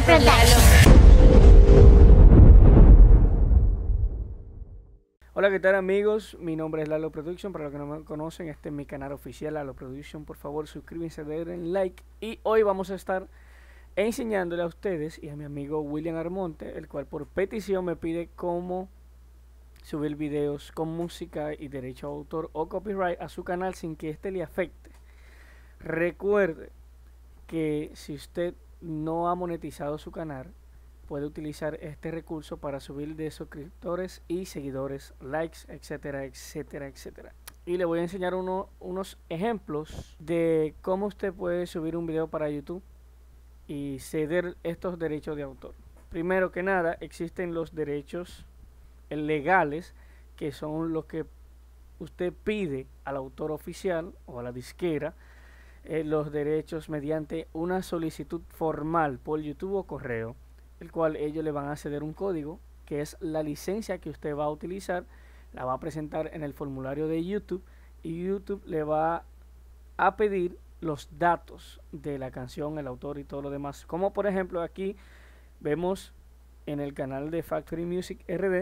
Hola, ¿qué tal amigos? Mi nombre es Lalo Production. Para los que no me conocen, este es mi canal oficial, Lalo Production. Por favor, suscríbanse, den like. Y hoy vamos a estar enseñándole a ustedes y a mi amigo William Armonte, el cual por petición me pide cómo subir videos con música y derecho a autor o copyright a su canal sin que este le afecte. Recuerde que si usted no ha monetizado su canal, puede utilizar este recurso para subir de suscriptores y seguidores, likes, etcétera, etcétera, etcétera. Y le voy a enseñar unos ejemplos de cómo usted puede subir un video para YouTube y ceder estos derechos de autor. Primero que nada, existen los derechos legales, que son los que usted pide al autor oficial o a la disquera los derechos mediante una solicitud formal por YouTube o correo, el cual ellos le van a ceder un código que es la licencia que usted va a utilizar. La va a presentar en el formulario de YouTube y YouTube le va a pedir los datos de la canción, el autor y todo lo demás, como por ejemplo aquí vemos en el canal de Factory Music RD,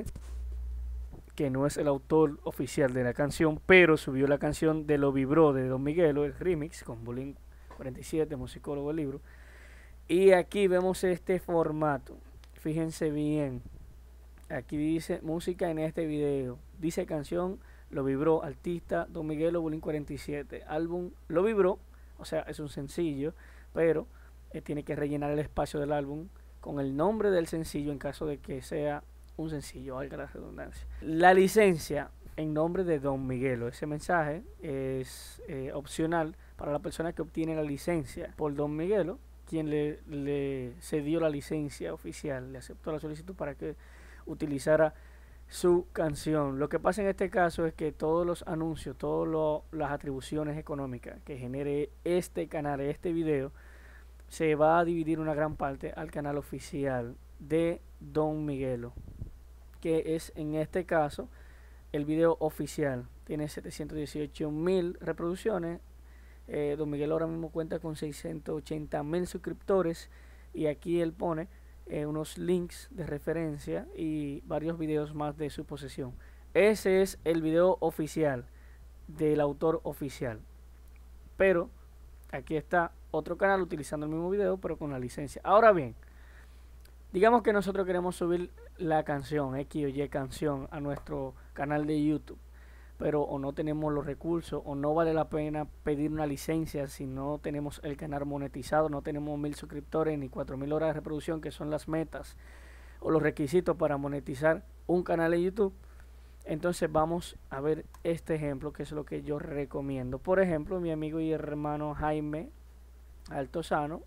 que no es el autor oficial de la canción, pero subió la canción de Lo Vibró de Don Miguelo, el remix con Blink 47, musicólogo del libro. Y aquí vemos este formato. Fíjense bien. Aquí dice música en este video. Dice canción Lo Vibró, artista Don Miguelo, Blink 47. Álbum Lo Vibró, o sea, es un sencillo, pero tiene que rellenar el espacio del álbum con el nombre del sencillo en caso de que sea un sencillo, valga la redundancia. La licencia en nombre de Don Miguelo. Ese mensaje es opcional para la persona que obtiene la licencia por Don Miguelo, quien le cedió la licencia oficial, le aceptó la solicitud para que utilizara su canción. Lo que pasa en este caso es que todos los anuncios, todas las atribuciones económicas que genere este canal, este video, se va a dividir una gran parte al canal oficial de Don Miguelo, que es en este caso el video oficial. Tiene 718.000 reproducciones. Don Miguel ahora mismo cuenta con 680.000 suscriptores, y aquí él pone unos links de referencia y varios videos más de su posesión. Ese es el video oficial del autor oficial, pero aquí está otro canal utilizando el mismo video pero con la licencia. Ahora bien, digamos que nosotros queremos subir la canción X o Y canción a nuestro canal de YouTube, pero o no tenemos los recursos o no vale la pena pedir una licencia si no tenemos el canal monetizado, no tenemos 1000 suscriptores ni 4000 horas de reproducción, que son las metas o los requisitos para monetizar un canal de YouTube. Entonces vamos a ver este ejemplo, que es lo que yo recomiendo. Por ejemplo, mi amigo y hermano Jaime Altozano,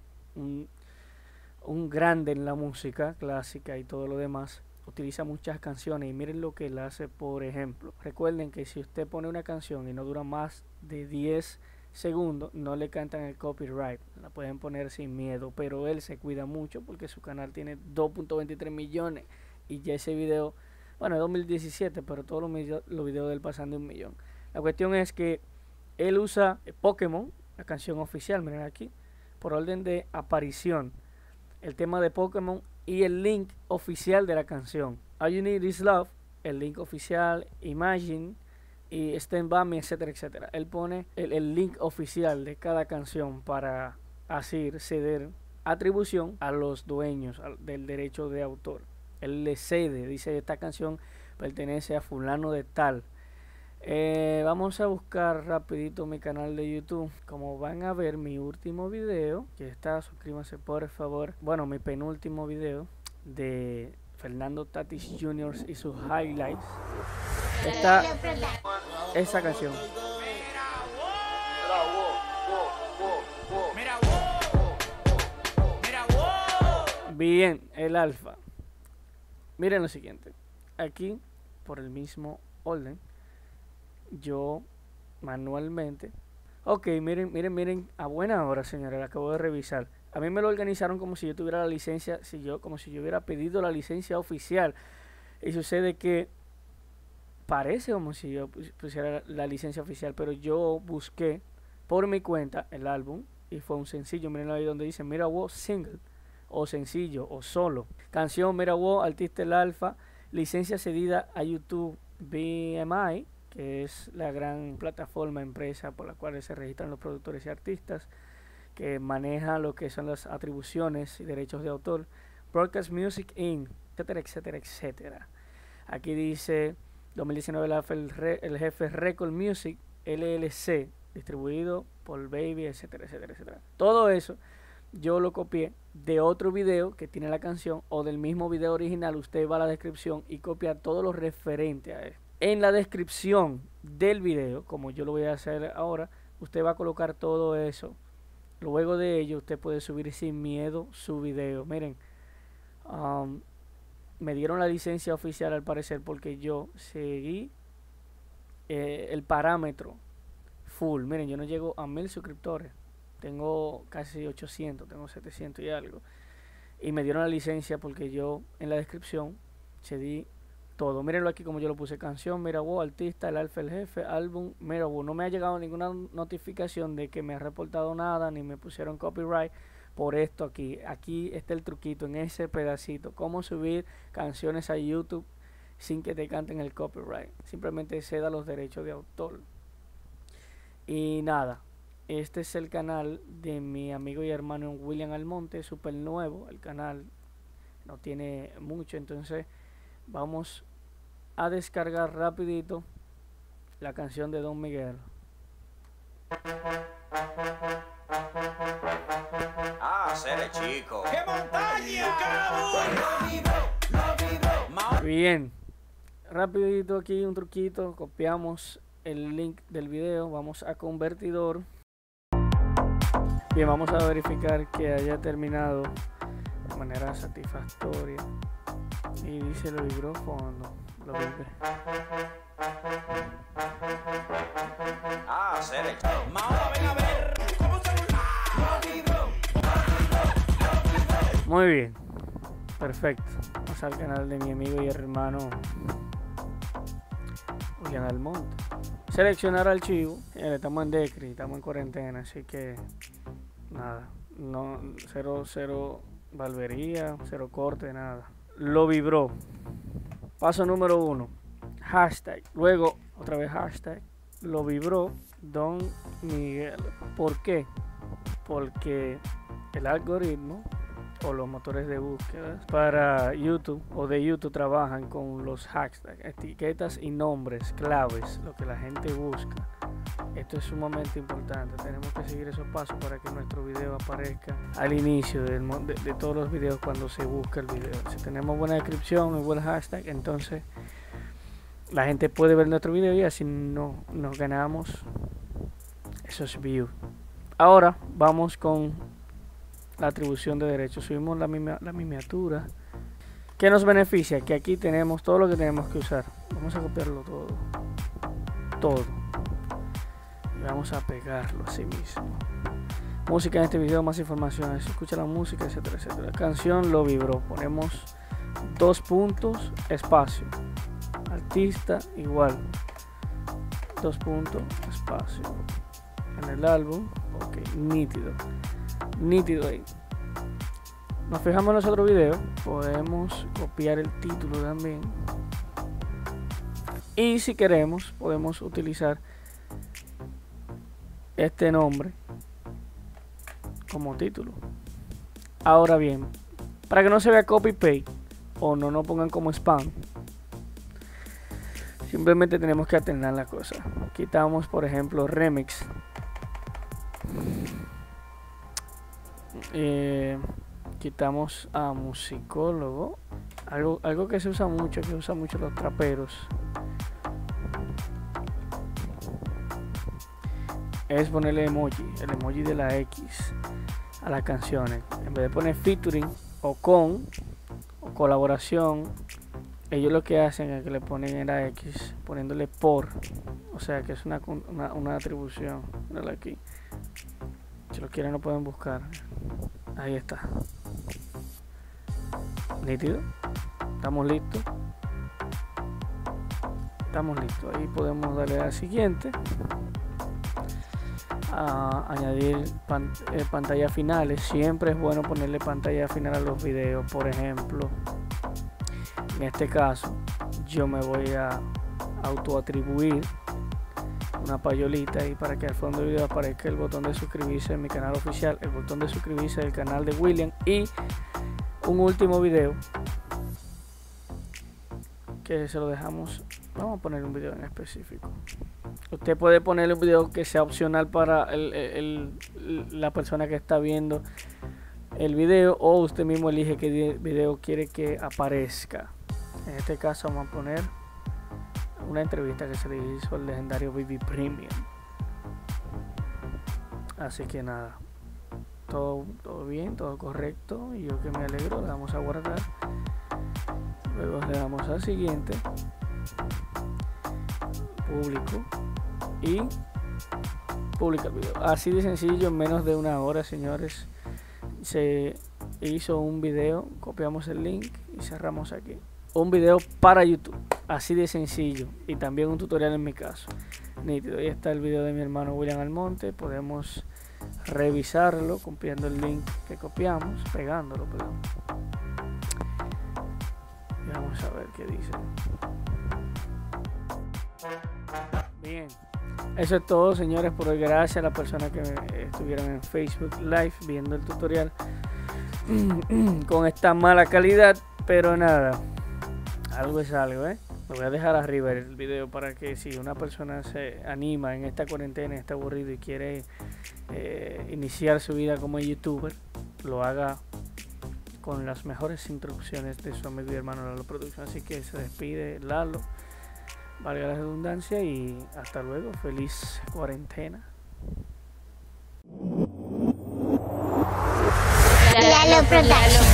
un grande en la música clásica y todo lo demás, utiliza muchas canciones, y miren lo que él hace. Por ejemplo, recuerden que si usted pone una canción y no dura más de 10 segundos, no le cantan el copyright, la pueden poner sin miedo, pero él se cuida mucho porque su canal tiene 2.23 millones y ya ese video, bueno, es 2017, pero todos los videos de él pasan de 1 millón. La cuestión es que él usa Pokémon, la canción oficial, miren aquí, por orden de aparición, el tema de Pokémon y el link oficial de la canción. All You Need Is Love, el link oficial, Imagine y Stand By Me, etcétera, etcétera. Él pone el link oficial de cada canción para así ceder atribución a los dueños del derecho de autor. Él le cede, dice: esta canción pertenece a fulano de tal. Vamos a buscar rapidito mi canal de YouTube. Como van a ver, mi último video, que está, suscríbanse por favor. Bueno, mi penúltimo video de Fernando Tatis Jr. y sus highlights, está esa canción. Bien, el alfa. Miren lo siguiente. Aquí, por el mismo orden, yo manualmente, ok, miren, a buena hora, señores, acabo de revisar. A mí me lo organizaron como si yo tuviera la licencia, como si yo hubiera pedido la licencia oficial. Y sucede que parece como si yo pusiera la licencia oficial, pero yo busqué por mi cuenta el álbum y fue un sencillo. Miren ahí donde dice Mira Wow Single, o sencillo o solo. Canción Mera Wo, artista El Alfa, licencia cedida a YouTube BMI, que es la gran plataforma empresa por la cual se registran los productores y artistas, que maneja lo que son las atribuciones y derechos de autor. Broadcast Music Inc., etcétera, etcétera, etcétera. Aquí dice 2019 el jefe Record Music LLC, distribuido por Baby, etcétera, etcétera, etcétera. Todo eso yo lo copié de otro video que tiene la canción o del mismo video original. Usted va a la descripción y copia todo lo referente a él. En la descripción del video, como yo lo voy a hacer ahora, usted va a colocar todo eso. Luego de ello, usted puede subir sin miedo su video. Miren, me dieron la licencia oficial al parecer porque yo seguí el parámetro full. Miren, yo no llego a 1000 suscriptores. Tengo casi 800, tengo 700 y algo. Y me dieron la licencia porque yo en la descripción cedí todo. Mírenlo aquí como yo lo puse. Canción Mera Wo, artista El Alfa el Jefe, álbum Mera Wo. No me ha llegado ninguna notificación de que me ha reportado nada, ni me pusieron copyright por esto aquí. Aquí está el truquito en ese pedacito. Cómo subir canciones a YouTube sin que te canten el copyright. Simplemente ceda los derechos de autor. Y nada, este es el canal de mi amigo y hermano William Almonte, súper nuevo. El canal no tiene mucho, entonces vamos a descargar rapidito la canción de Don Miguel. Ah, seré chico. ¡Qué montaña, cabrón! Bien, rapidito aquí un truquito. Copiamos el link del video, vamos a convertidor. Bien, vamos a verificar que haya terminado de manera satisfactoria. Y dice lo vibró fondo. Lo vibré. Ah, seré chico. Ahora ven a ver cómo se Muy bien, perfecto. Vamos al canal de mi amigo y hermano William Almonte. Seleccionar archivo. Estamos en Decri, estamos en cuarentena, así que nada, no, cero barbería, cero corte, nada. Lo vibró. Paso número 1, hashtag. Luego otra vez hashtag. Lo vibró Don Miguel. ¿Por qué? Porque el algoritmo o los motores de búsqueda para YouTube o de YouTube trabajan con los hashtags, etiquetas y nombres claves, lo que la gente busca. Esto es sumamente importante. Tenemos que seguir esos pasos para que nuestro video aparezca al inicio de todos los videos cuando se busca el video. Si tenemos buena descripción y buen hashtag, entonces la gente puede ver nuestro video y así nos ganamos esos views. Ahora vamos con la atribución de derechos. Subimos la miniatura. ¿Qué nos beneficia? Que aquí tenemos todo lo que tenemos que usar. Vamos a copiarlo todo y vamos a pegarlo así mismo. Música en este video, más información, escucha la música, etcétera, etcétera. Canción Lo Vibró. Ponemos 2 puntos, espacio. Artista igual, 2 puntos, espacio. En el álbum, ok, nítido ahí. Nos fijamos en los otros videos, podemos copiar el título también. Y si queremos, podemos utilizar este nombre como título. Ahora bien, para que no se vea copy paste o no nos pongan como spam, simplemente tenemos que alternar la cosa. Quitamos, por ejemplo, remix. Quitamos a musicólogo. Algo que se usa mucho, los traperos, es ponerle emoji, el emoji de la X a las canciones. En vez de poner featuring o con o colaboración, ellos lo que hacen es que le ponen la X poniéndole por, o sea que es una atribución. Míralo aquí, si lo quieren lo pueden buscar. Ahí está, nítido. Estamos listos. Ahí podemos darle a siguiente. añadir pantallas finales. Siempre es bueno ponerle pantalla final a los videos. Por ejemplo, en este caso yo me voy a autoatribuir una payolita y para que al fondo del video aparezca el botón de suscribirse en mi canal oficial, el botón de suscribirse del canal de William y un último video que se lo dejamos. Vamos a poner un video en específico. Usted puede poner un video que sea opcional para la persona que está viendo el video, o usted mismo elige qué video quiere que aparezca. En este caso vamos a poner una entrevista que se le hizo al legendario BB Premium. Así que nada, todo bien, todo correcto, y yo que me alegro. Le damos a guardar, luego le damos al siguiente, publico, y publica el video. Así de sencillo, en menos de una hora, señores, se hizo un video. Copiamos el link y cerramos aquí. Un video para YouTube, así de sencillo, y también un tutorial en mi caso. Nítido. Ahí está el video de mi hermano William Almonte. Podemos revisarlo copiando el link que copiamos, pegándolo, perdón. Y vamos a ver qué dice. Bien, eso es todo, señores. Por hoy, gracias a las personas que estuvieron en Facebook Live viendo el tutorial con esta mala calidad, pero nada, algo es algo, Lo voy a dejar arriba el video para que si una persona se anima en esta cuarentena, está aburrido y quiere iniciar su vida como youtuber, lo haga con las mejores instrucciones de su amigo y hermano Lalo Production. Así que se despide Lalo, valga la redundancia, y hasta luego. Feliz cuarentena. Lalo Production.